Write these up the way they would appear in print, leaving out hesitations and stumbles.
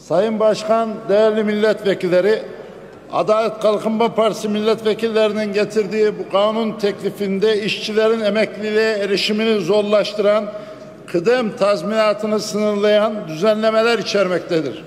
Sayın Başkan, değerli milletvekilleri, Adalet Kalkınma Partisi milletvekillerinin getirdiği bu kanun teklifinde işçilerin emekliliğe erişimini zorlaştıran, kıdem tazminatını sınırlayan düzenlemeler içermektedir.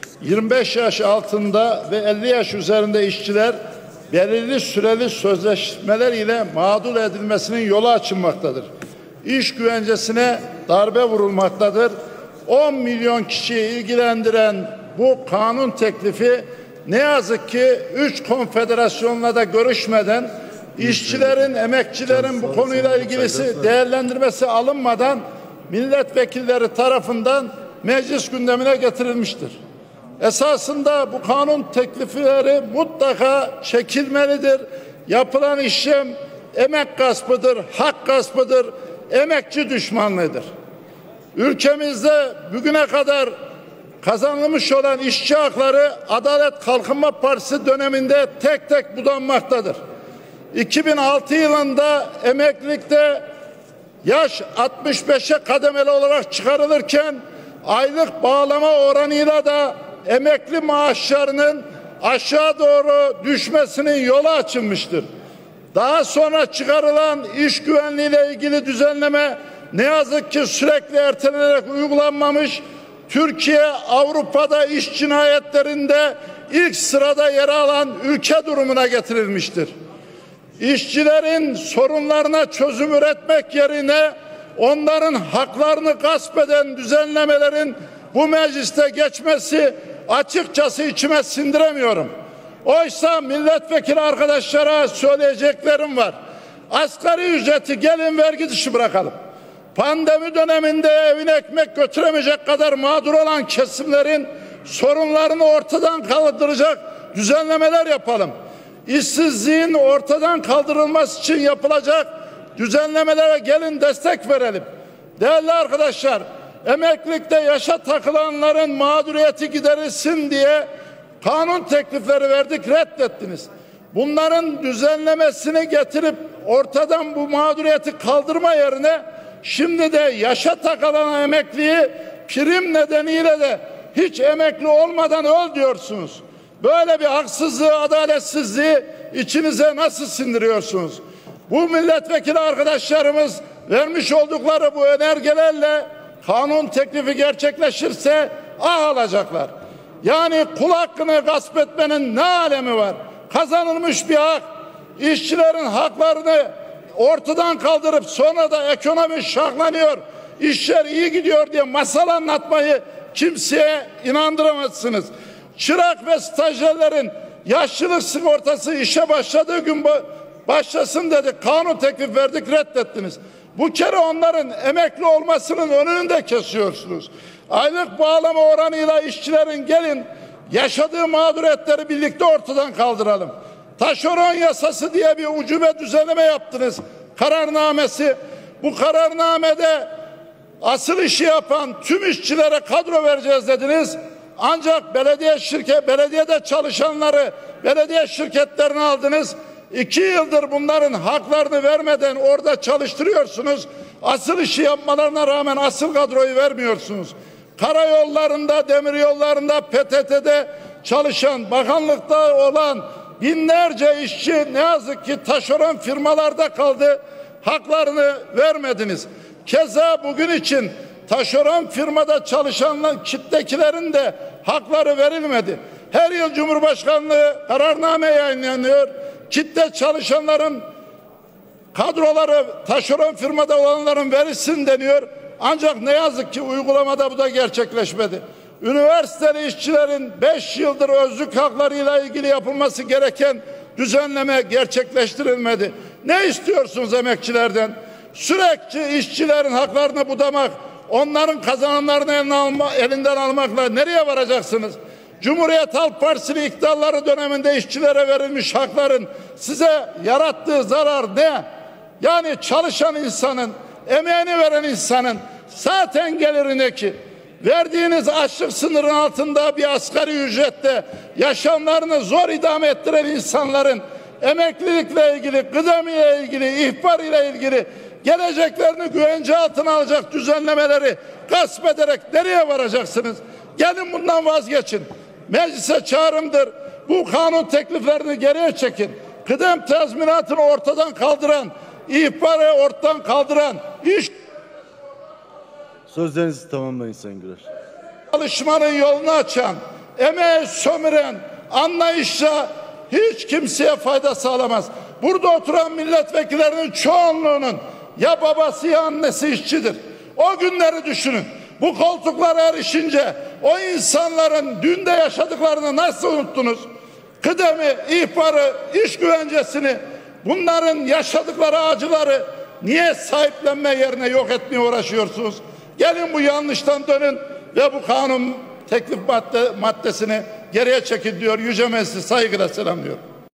25 yaş altında ve 50 yaş üzerinde işçiler belirli süreli sözleşmeler ile mağdur edilmesinin yolu açılmaktadır. İş güvencesine darbe vurulmaktadır. 10 milyon kişiyi ilgilendiren bu kanun teklifi ne yazık ki 3 konfederasyonla da görüşmeden, işçilerin, emekçilerin bu konuyla ilgili değerlendirmesi alınmadan milletvekilleri tarafından meclis gündemine getirilmiştir. Esasında bu kanun teklifleri mutlaka çekilmelidir. Yapılan işlem emek gaspıdır, hak gaspıdır, emekçi düşmanlığıdır. Ülkemizde bugüne kadar kazanılmış olan işçi hakları Adalet Kalkınma Partisi döneminde tek tek budanmaktadır. 2006 yılında emeklilikte yaş 65'e kademeli olarak çıkarılırken aylık bağlama oranıyla da emekli maaşlarının aşağı doğru düşmesinin yolu açılmıştır. Daha sonra çıkarılan iş güvenliğiyle ilgili düzenleme ne yazık ki sürekli ertelenerek uygulanmamış. Türkiye Avrupa'da iş cinayetlerinde ilk sırada yer alan ülke durumuna getirilmiştir. İşçilerin sorunlarına çözüm üretmek yerine onların haklarını gasp eden düzenlemelerin bu mecliste geçmesi açıkçası içime sindiremiyorum. Oysa milletvekili arkadaşlara söyleyeceklerim var. Asgari ücreti gelin vergi dışı bırakalım. Pandemi döneminde evine ekmek götüremeyecek kadar mağdur olan kesimlerin sorunlarını ortadan kaldıracak düzenlemeler yapalım. İşsizliğin ortadan kaldırılması için yapılacak düzenlemelere gelin destek verelim. Değerli arkadaşlar, emeklilikte yaşa takılanların mağduriyeti giderilsin diye kanun teklifleri verdik, reddettiniz. Bunların düzenlemesini getirip ortadan bu mağduriyeti kaldırma yerine şimdi de yaşa takılan emekliyi prim nedeniyle de hiç emekli olmadan öl diyorsunuz. Böyle bir haksızlığı, adaletsizliği içinize nasıl sindiriyorsunuz? Bu milletvekili arkadaşlarımız vermiş oldukları bu önergelerle kanun teklifi gerçekleşirse alacaklar. Yani kul hakkını gasp etmenin ne alemi var? Kazanılmış bir hak, işçilerin haklarını ortadan kaldırıp sonra da ekonomi şahlanıyor, işler iyi gidiyor diye masal anlatmayı kimseye inandıramazsınız. Çırak ve stajyerlerin yaşlılık sigortası işe başladığı gün başlasın dedik. Kanun teklif verdik, reddettiniz. Bu kere onların emekli olmasının önünü de kesiyorsunuz. Aylık bağlama oranıyla işçilerin gelin yaşadığı mağduriyetleri birlikte ortadan kaldıralım. Taşeron yasası diye bir ucube düzenleme yaptınız. Kararnamesi. Bu kararnamede asıl işi yapan tüm işçilere kadro vereceğiz dediniz. Ancak belediyede çalışanları belediye şirketlerine aldınız. 2 yıldır bunların haklarını vermeden orada çalıştırıyorsunuz. Asıl işi yapmalarına rağmen asıl kadroyu vermiyorsunuz. Karayollarında, demiryollarında, PTT'de çalışan, bakanlıkta olan binlerce işçi ne yazık ki taşeron firmalarda kaldı. Haklarını vermediniz. Keza bugün için taşeron firmada çalışan kitlekilerin de hakları verilmedi. Her yıl Cumhurbaşkanlığı kararname yayınlanıyor. Kitle çalışanların kadroları taşeron firmada olanların verilsin deniyor. Ancak ne yazık ki uygulamada bu da gerçekleşmedi. Üniversiteli işçilerin 5 yıldır özlük haklarıyla ilgili yapılması gereken düzenleme gerçekleştirilmedi. Ne istiyorsunuz emekçilerden? Sürekli işçilerin haklarını budamak, onların kazanımlarını elinden almakla nereye varacaksınız? Cumhuriyet Halk Partisi'nin iktidarları döneminde işçilere verilmiş hakların size yarattığı zarar ne? Yani çalışan insanın, emeğini veren insanın zaten geliri ne ki? Verdiğiniz açlık sınırının altında bir asgari ücrette yaşamlarını zor idame ettiren insanların emeklilikle ilgili, kıdemiyle ilgili, ihbar ile ilgili geleceklerini güvence altına alacak düzenlemeleri gasp ederek nereye varacaksınız? Gelin bundan vazgeçin. Meclise çağrımdır. Bu kanun tekliflerini geriye çekin. Kıdem tazminatını ortadan kaldıran, ihbarı ortadan kaldıran, iş Sözlerinizi tamamlayın Sayın Güler. çalışmanın yolunu açan, emeği sömüren anlayışla hiç kimseye fayda sağlamaz. Burada oturan milletvekillerinin çoğunluğunun ya babası ya annesi işçidir. O günleri düşünün. Bu koltuklara erişince o insanların dünde yaşadıklarını nasıl unuttunuz? Kıdemi, ihbarı, iş güvencesini, bunların yaşadıkları acıları niye sahiplenme yerine yok etmeye uğraşıyorsunuz? Gelin bu yanlıştan dönün ve bu kanun teklif maddesini geriye çekin diyor. Yüce Meclisi saygıyla selamlıyorum.